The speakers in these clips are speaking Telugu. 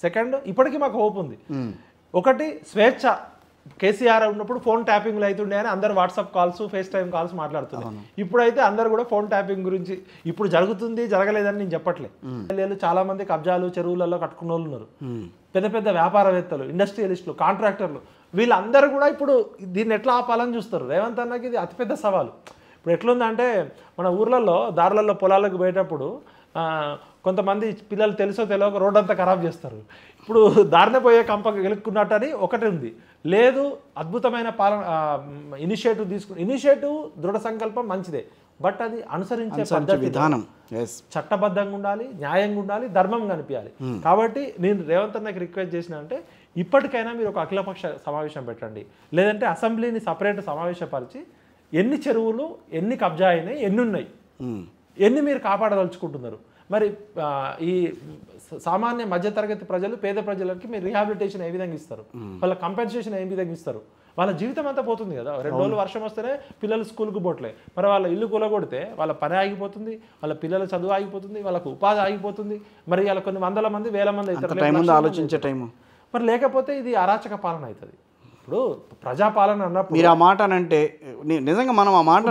సెకండ్ ఇప్పటికీ మాకు హోప్ ఉంది. ఒకటి స్వేచ్ఛ. కేసీఆర్ ఉన్నప్పుడు ఫోన్ ట్యాపింగ్లు అవుతుండే అని అందరు WhatsApp calls FaceTime calls మాట్లాడుతున్నారు. ఇప్పుడైతే అందరు కూడా ఫోన్ ట్యాపింగ్ గురించి ఇప్పుడు జరుగుతుంది జరగలేదని నేను చెప్పట్లేదు. చాలా మంది కబ్జాలు చెరువులలో కట్టుకున్న వాళ్ళు ఉన్నారు, పెద్ద పెద్ద వ్యాపారవేత్తలు, ఇండస్ట్రియలిస్టులు, కాంట్రాక్టర్లు, వీళ్ళందరూ కూడా ఇప్పుడు దీన్ని ఎట్లా ఆపాలని చూస్తారు. రేవంత్ అన్నకి ఇది అతిపెద్ద సవాలు. ఇప్పుడు ఎట్లుందంటే మన ఊర్లలో దారులలో పొలాలకు పోయేటప్పుడు కొంతమంది పిల్లలు తెలుసో తెలియక రోడ్ అంతా ఖరాబ్ చేస్తారు. ఇప్పుడు దారిన పోయే కంప గెలుక్కున్నట్టని ఒకటి ఉంది. లేదు, అద్భుతమైన ఇనిషియేటివ్ దృఢ సంకల్పం మంచిదే, బట్ అది అనుసరించే పద్ధతి విధానం చట్టబద్ధంగా ఉండాలి, న్యాయంగా ఉండాలి, ధర్మం కనిపించాలి. కాబట్టి నేను రేవంత్ అన్నకి రిక్వెస్ట్ చేసిన అంటే ఇప్పటికైనా మీరు ఒక అఖిలపక్ష సమావేశం పెట్టండి, లేదంటే అసెంబ్లీని సపరేట్ సమావేశపరిచి ఎన్ని చెరువులు ఎన్ని కబ్జా అయినాయి, ఎన్ని ఉన్నాయి, ఎన్ని మీరు కాపాడదలుచుకుంటున్నారు, మరి ఈ సామాన్య మధ్యతరగతి ప్రజలు పేద ప్రజలకి మీరు రీహాబిలిటేషన్ ఏ విధంగా ఇస్తారు, వాళ్ళ కంపెన్సేషన్ ఏ విధంగా ఇస్తారు, వాళ్ళ జీవితం అంతా పోతుంది కదా. 2 రోజులు వర్షం వస్తేనే పిల్లలు స్కూల్కి పోట్లే, మరి వాళ్ళ ఇల్లు కూలగొడితే వాళ్ళ పని ఆగిపోతుంది, వాళ్ళ పిల్లల చదువు ఆగిపోతుంది, వాళ్ళకు ఉపాధి ఆగిపోతుంది. మరి వాళ్ళ కొన్ని వందల మంది వేల మంది అవుతారు ఆలోచించే టైం. మరి లేకపోతే ఇది అరాచక పాలన అవుతుంది. ఇప్పుడు ప్రజాపాలన అన్నప్పుడు మీరు ఆ మాట అంటే నిజంగా మనం ఆ మాట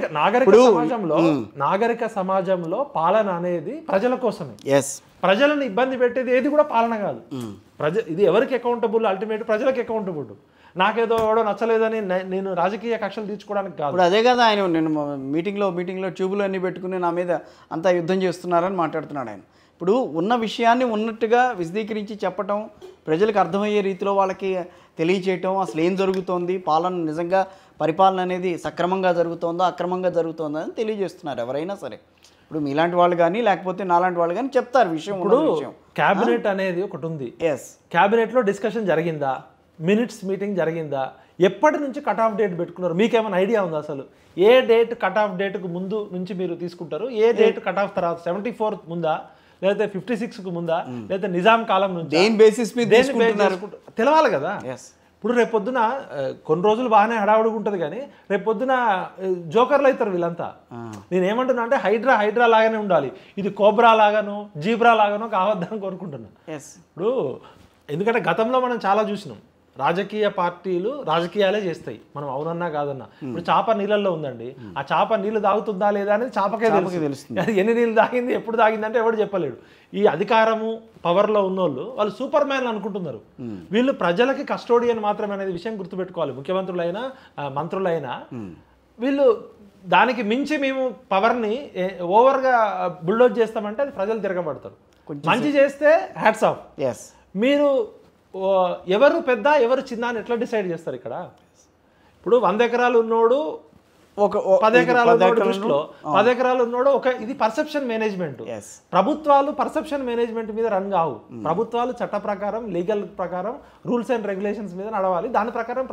నాగరిక సమాజంలో పాలన అనేది ప్రజల కోసమే. ప్రజలను ఇబ్బంది పెట్టేది ఏది కూడా పాలన కాదు. ఇది ఎవరికి అకౌంటబుల్? అల్టిమేట్ ప్రజలకు అకౌంటబుల్. నాకేదో ఎవడో నచ్చలేదని నేను రాజకీయ కక్షలు తీర్చుకోవడానికి కాదు. అదే కదా ఆయన నేను మీటింగ్లో ట్యూబులు అన్ని పెట్టుకుని నా మీద అంతా యుద్ధం చేస్తున్నారని మాట్లాడుతున్నాడు ఆయన. ఇప్పుడు ఉన్న విషయాన్ని ఉన్నట్టుగా విశదీకరించి చెప్పటం, ప్రజలకు అర్థమయ్యే రీతిలో వాళ్ళకి తెలియచేయటం, అసలు ఏం జరుగుతోంది, పాలన నిజంగా పరిపాలన అనేది సక్రమంగా జరుగుతోందో అక్రమంగా జరుగుతోందో అని తెలియజేస్తున్నారు ఎవరైనా సరే. ఇప్పుడు మీలాంటి వాళ్ళు కానీ లేకపోతే నాలాంటి వాళ్ళు కానీ చెప్తారు విషయం. ఇప్పుడు క్యాబినెట్ అనేది ఒకటి ఉంది. క్యాబినెట్లో డిస్కషన్ జరిగిందా, మినిట్స్ మీటింగ్ జరిగిందా, ఎప్పటి నుంచి కట్ ఆఫ్ డేట్ పెట్టుకున్నారు, మీకేమైనా ఐడియా ఉందా? అసలు ఏ డేట్ కట్ ఆఫ్ డేట్కు ముందు నుంచి మీరు తీసుకుంటారు, ఏ డేట్ కట్ ఆఫ్ తర్వాత 74 ముందా, లేకపోతే 56కు ముందా, లేకపోతే నిజాం కాలం నుంచి తెలవాలి కదా. ఇప్పుడు రేపొద్దున కొన్ని రోజులు బాగానే హడావుడిగా ఉంటుంది, కానీ రేపొద్దున జోకర్లు అవుతారు వీళ్ళంతా. నేనేమంటున్నా అంటే హైడ్రా లాగానే ఉండాలి, ఇది కోబ్రా లాగానో జీబ్రా లాగానో కావద్దని కోరుకుంటున్నా. ఇప్పుడు ఎందుకంటే గతంలో మనం చాలా చూసినాం, రాజకీయ పార్టీలు రాజకీయాలే చేస్తాయి, మనం అవునన్నా కాదన్నా. ఇప్పుడు చేప నీళ్ళల్లో ఉందండి, ఆ చేప నీళ్ళు తాగుతుందా లేదా అనేది చేపకే తెలుస్తుంది. అది ఎన్ని నీళ్ళు తాగింది, ఎప్పుడు తాగింది అంటే ఎవడు చెప్పలేడు. ఈ అధికారము పవర్లో ఉన్నోళ్ళు వాళ్ళు సూపర్ మ్యాన్ అనుకుంటున్నారు. వీళ్ళు ప్రజలకి కస్టోడియన్ మాత్రమే అనేది విషయం గుర్తుపెట్టుకోవాలి. ముఖ్యమంత్రులైనా మంత్రులైనా వీళ్ళు దానికి మించి మేము పవర్ని ఓవర్గా బుల్డోజ్ చేస్తామంటే అది ప్రజలు తిరగబడతారు. మంచి చేస్తే హ్యాట్స్ ఆఫ్. మీరు ఎవరు పెద్ద ఎవరు చిన్న అని ఎట్లా డిసైడ్ చేస్తారు? ఇక్కడ ఇప్పుడు 100 ఎకరాలు ఉన్నోడు 10 ఎకరాలు దృష్టిలో 10 ఎకరాలు ఉన్నోడు ఇది పర్సెప్షన్ మేనేజ్మెంట్. ప్రభుత్వాలు పర్సెప్షన్ మేనేజ్మెంట్ మీద రన్ కావు. ప్రభుత్వాలు చట్ట ప్రకారం లీగల్ ప్రకారం రూల్స్ అండ్ రెగ్యులేషన్స్ మీద నడవాలి. దాని ప్రకారం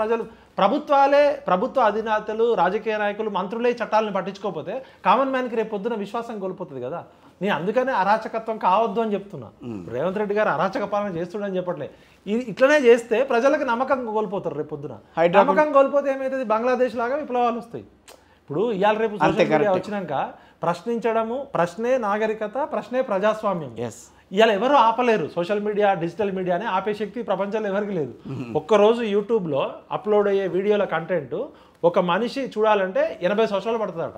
ప్రభుత్వ అధినేతలు రాజకీయ నాయకులు మంత్రులే చట్టాలను పట్టించుకోకపోతే కామన్ మ్యాన్కి రేపు పొద్దున విశ్వాసం కోల్పోతుంది కదా. నేను అందుకనే అరాచకత్వం కావద్దు అని చెప్తున్నా. రేవంత్ రెడ్డి గారు అరాచక పాలన చేస్తుండని చెప్పట్లే, ఇట్లనే చేస్తే ప్రజలకు నమ్మకం కోల్పోతారు. రేపు పొద్దున నమ్మకం కోల్పోతే ఏమవుతుంది? బంగ్లాదేశ్ లాగా విప్లవాలు వస్తాయి. ఇప్పుడు ఇవాళ రేపు సోషల్ మీడియా వచ్చినాక ప్రశ్నించడము, ప్రశ్నే నాగరికత, ప్రశ్నే ప్రజాస్వామ్యం. ఇవాళ ఎవరు ఆపలేరు. సోషల్ మీడియా, డిజిటల్ మీడియానే ఆపే శక్తి ప్రపంచంలో ఎవరికి లేదు. ఒక్కరోజు యూట్యూబ్లో అప్లోడ్ అయ్యే వీడియోల కంటెంట్ ఒక మనిషి చూడాలంటే 80 సంవత్సరాలు పడుతుందట.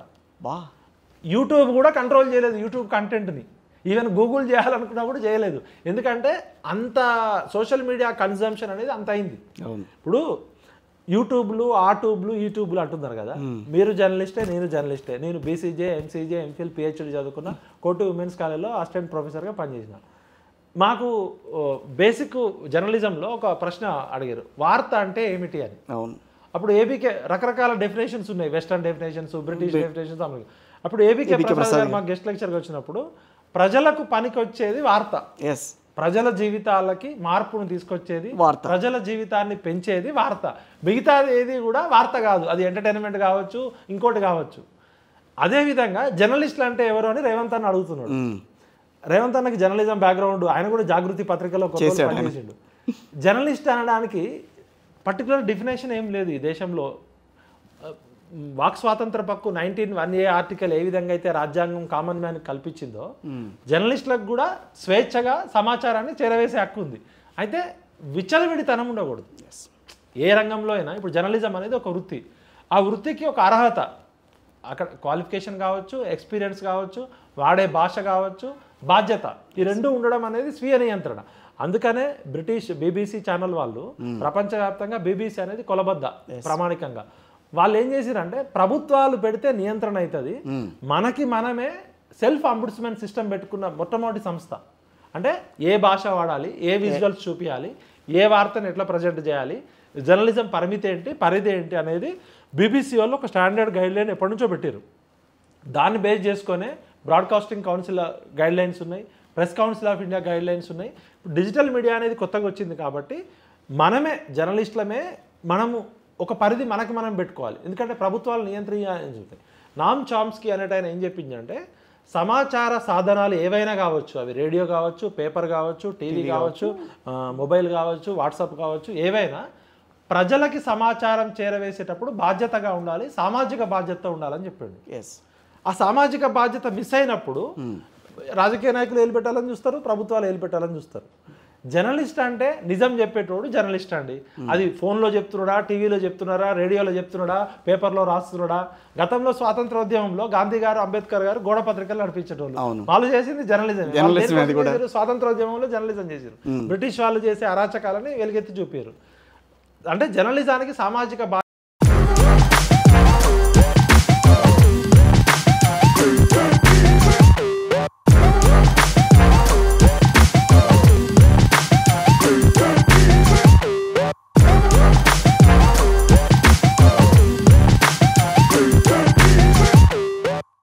యూట్యూబ్ కూడా కంట్రోల్ చేయలేదు యూట్యూబ్ కంటెంట్ని. ఈవెన్ గూగుల్ చేయాలనుకున్నా కూడా చేయలేదు. ఎందుకంటే అంత సోషల్ మీడియా కన్జంప్షన్ అనేది అంత అయింది. ఇప్పుడు యూట్యూబ్లు యూట్యూబ్లు అంటున్నారు కదా. మీరు జర్నలిస్టే, నేను జర్నలిస్టే. నేను బీసీజే, ఎంసీజే, ఎంఫిల్, పిహెచ్డి చదువుకున్న, కోటి ఉమెన్స్ కాలేజ్లో అసిస్టెంట్ ప్రొఫెసర్గా పనిచేసిన. మాకు బేసిక్ జర్నలిజంలో ఒక ప్రశ్న అడిగారు, వార్త అంటే ఏమిటి అని. అప్పుడు ఏబీకే రకరకాల డెఫినేషన్స్ ఉన్నాయి, వెస్టర్న్ డెఫినేషన్స్, బ్రిటిష్ డెఫినేషన్స్. అప్పుడు ఏబీకే ప్రసాద్ గారు మాకు గెస్ట్ లెక్చర్గా వచ్చినప్పుడు ప్రజలకు పనికి వచ్చేది వార్త, ప్రజల జీవితాలకి మార్పును తీసుకొచ్చేది ప్రజల జీవితాన్ని పెంచేది వార్త. మిగతాది ఏది కూడా వార్త కాదు, అది ఎంటర్టైన్మెంట్ కావచ్చు, ఇంకోటి కావచ్చు. అదేవిధంగా జర్నలిస్టులు అంటే ఎవరు అని రేవంత్ అన్న అడుగుతున్నాడు. రేవంత్ అన్నకి జర్నలిజం బ్యాక్గ్రౌండ్, ఆయన కూడా జాగృతి పత్రికలో పనిచేసిండు. జర్నలిస్ట్ అనడానికి పర్టికులర్ డెఫినేషన్ ఏం లేదు ఈ దేశంలో. వాక్ స్వాతంత్ర హక్కు 19(1)A ఆర్టికల్ ఏ విధంగా అయితే రాజ్యాంగం కామన్ మ్యాన్ కల్పించిందో జర్నలిస్టులకు కూడా స్వేచ్ఛగా సమాచారాన్ని చేరవేసే హక్కు ఉంది. అయితే విచ్చలవిడితనం ఉండకూడదు. ఏ రంగంలో అయినా ఇప్పుడు జర్నలిజం అనేది ఒక వృత్తి, ఆ వృత్తికి ఒక అర్హత, అక్కడ క్వాలిఫికేషన్ కావచ్చు, ఎక్స్పీరియన్స్ కావచ్చు, వాడే భాష కావచ్చు, బాధ్యత, ఈ రెండు ఉండడం అనేది స్వీయ నియంత్రణ. అందుకనే బ్రిటిష్ BBC ఛానల్ వాళ్ళు ప్రపంచవ్యాప్తంగా BBC అనేది కొలబద్ద ప్రామాణికంగా వాళ్ళు ఏం చేసిరంటే ప్రభుత్వాలు పెడితే నియంత్రణ అవుతుంది, మనకి మనమే సెల్ఫ్ అంబుడ్స్మెంట్ సిస్టమ్ పెట్టుకున్న మొట్టమొదటి సంస్థ. అంటే ఏ భాష వాడాలి, ఏ విజువల్స్ చూపించాలి, ఏ వార్తను ఎట్లా ప్రజెంట్ చేయాలి, జర్నలిజం పరిమితి ఏంటి, పరిధి ఏంటి అనేది BBC వాళ్ళు ఒక స్టాండర్డ్ గైడ్లైన్ ఎప్పటి నుంచో పెట్టారు. దాన్ని బేస్ చేసుకొనే బ్రాడ్కాస్టింగ్ కౌన్సిల్ గైడ్లైన్స్ ఉన్నాయి, press council of India guidelines ఉన్నాయి. డిజిటల్ మీడియా అనేది కొత్తగా వచ్చింది కాబట్టి మనమే జర్నలిస్టులమే మనము ఒక పరిధి మనకి మనం పెట్టుకోవాలి. ఎందుకంటే ప్రభుత్వాలు నియంత్రించాలని చెప్తాయి. నామ్ చామ్స్కీ అనేట ఆయన ఏం చెప్పిందంటే సమాచార సాధనాలు ఏవైనా కావచ్చు, అవి రేడియో కావచ్చు, పేపర్ కావచ్చు, టీవీ కావచ్చు, మొబైల్ కావచ్చు, వాట్సాప్ కావచ్చు, ఏవైనా ప్రజలకి సమాచారం చేరవేసేటప్పుడు బాధ్యతగా ఉండాలి, సామాజిక బాధ్యత ఉండాలని చెప్పాడు. ఆ సామాజిక బాధ్యత మిస్ అయినప్పుడు రాజకీయ నాయకులు ఏలు పెట్టాలని చూస్తారు, ప్రభుత్వాలు ఏలు పెట్టాలని చూస్తారు. జర్నలిస్ట్ అంటే నిజం చెప్పేటోడు జర్నలిస్ట్ అండి. అది ఫోన్లో చెప్తున్నాడా, టీవీలో చెప్తున్నారా, రేడియోలో చెప్తున్నాడా, పేపర్లో రాస్తున్నాడా. గతంలో స్వాతంత్రోద్యమంలో గాంధీ గారు, అంబేద్కర్ గారు గోడ పత్రికలు నడిపించేటోళ్ళు. వాళ్ళు చేసింది జర్నలిజం. స్వాతంత్రోద్యమంలో జర్నలిజం చేశారు. బ్రిటిష్ వాళ్ళు చేసే అరాచకాలని వెలుగెత్తి చూపారు. అంటే జర్నలిజానికి సామాజిక